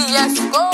Let's go.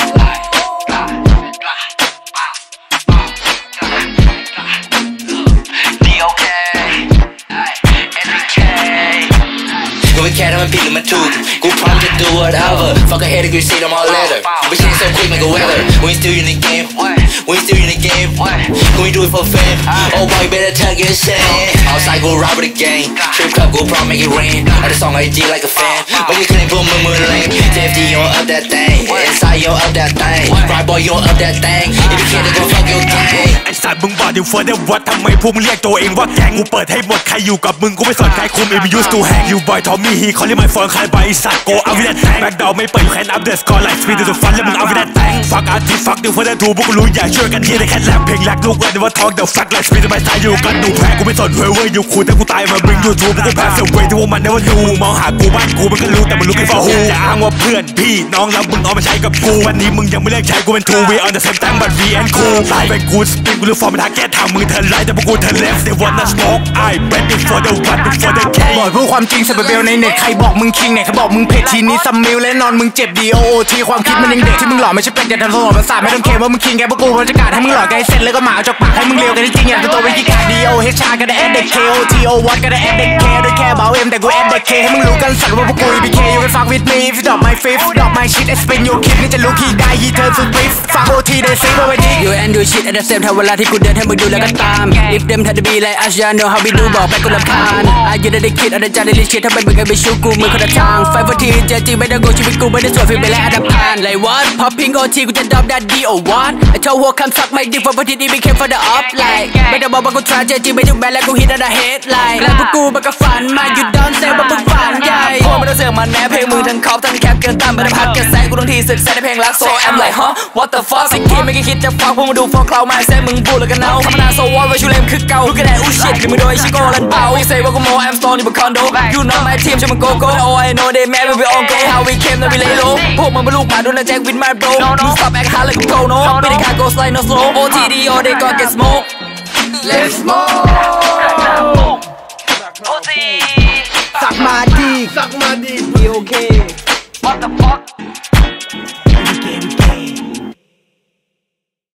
We can't have a beat in my tooth. Go prom to do whatever. Fuck a head degree, see them all later. We change so quick, make a weather. We ain't still in the game. We ain't still in the game. Can we do it for fame? Oh boy, better tuck your shit. Outside, go rob the game. Strip club, go prom, make it rain. I just song IG like a fan. But you can't boom, boom, boom, lane. JFD, you don't up that thing. Inside, you don't up that thing. Right boy, you don't up that thing. If you can't, then go fuck your gang. ไอ้สัตว์มึงบอกดิวเฟิร์สเดวัดทำไมพวกมึงเรียกตัวเองว่าแก๊งกูเปิดให้หมดใครอยู่กับมึงกูไม่สนใครคุม if you used to hang you boy ทอมมี่ฮีเขาเรียกmy phone ใครใบสัตว์ go out with that tank back down ไม่เปิด you can up the score like speed to the fun แล้วมึง out with that tank fuck artist fuck ดิวเฟิร์สเดทูพวกกูรู้อย่าช่วยกันที่ได้แค่แรปเพลงรักลูกเอ้ยว่า talk the fuck like speed to my style อยู่กันดูแพ้กูไม่สนเว้ยอยู่คูแต่กูตายมา bring you to พวกกูแพ้เสียเว้ยที่พวกมันได้ว่าดูมองหากูบ้านกูมันก็รู้แต่มันรู้แค่ for who อย่าอ้างว่าเพื่อนพี่น้องแล้วมึงเอามาใช้กับกูวันนี้มึงยังไม่เลิกใช้กูเป็น two we on the same time but we ain't cool ตายเป็นกูสปินกูรู้ฟอร์มมันหาแก้ทางมึงเธอไล่แต่พวกกูเธอ left they wanna smoke I bet before the what before the king บอกพูดความจริงสเปเบลในเน็ตใครบอกมึงคิงเนี่ยเขาบอกมึงเผ็ดทีนี้ซัมมิลและนอนมึงเจ็บดีโอทีความคิดมันยังเด็กที่มึงหล่อไม่ใช่เป็นอย่าทำสมองประสาทไม่ต้องเคลมว่ามึงคิงแกพวกกูพอจะกาดให้มึงหล่อแกให้เสร็จแล้วก็หมาจกปากให้มึงเร็วกันจริงอย่างตัวเป็นกีการดีโอเฮชาก็ได้แอดเด็กเคโอทีโอวัดก็ได้แอดเด็กเคด้วยแค่เบาเอ็มแต่กูแอดเด็กเคให้มึงรู้กันสัตว์ว่าพวกกูบีเคอยู่กันฟังวิดมีฟิดดอกไม้ฟิฟดอกไม้ชิดเอสเป็นโยคิดนี่จะรู้ขี้ได้ยีเธอสุดริฟฟังโอทีได้ซิงว่าวันนี้ You and do shit at the same time เวลาที่กูเดินให้มึงดูแล้วก็ตาม If them had to be like us you know how we do บอกไปกูรำคาญอายุได้คิดอะไรจะได้ลิชิตถ้าเป็นมึงก็ไปชูกูมือคนละทางไฟฟอร์ทีเจจริงไม่ได้กูชีวิตกูไม่ได้สวยฟิลไปและอันดับผ่าน Like what พอพิงโอทีกูจะดรอปได้ดีโอวันไอ้เท่าหัวคำสักไม่ดิ้งฟอร์ฟอร์ทีดีไม่เข้ม for the up like ไม่ได้บอกว่ากูทรายเจจริงไม่ดูแบนแล้วกูฮิตอันดับ headline แล้วพวกกูมันก็ฝันมา You don't say ว่ามึงฝันใหญ่พวกไม่ต้องเสือกมันแน่เพลงมึงทั้งคอปทั้งแคปเกินตามไม่ได้พัดกระแสกูทั้งทีศึกแซในเพลงรัก So I'm like huh what the fuck สิ่งที่ไม่คิดจะฟังพวกมึงดูฟอร์คลาวมาแซ่มึงพูดแล้วกันเอาธรรมดา So what ไว้ชูเลมคือเก่ารู้กันได้อู้ชิตหรือมึงโดยชิโก้และเป่า You say ว่ากูโม I'm stone อยู่บนคอนโด You know my team ใช่มึงโกโก้ Oh I know they mad we on go how we came แล้วwe lay low พวกมึงเป็นลูกหมาโดนแจ็ค with my bro มึง stop act hard like a pro no ไม่ได้ขาด go slide no slow OTD all they got get smoke Let's smoke. สักมาดีโอเค What the fuck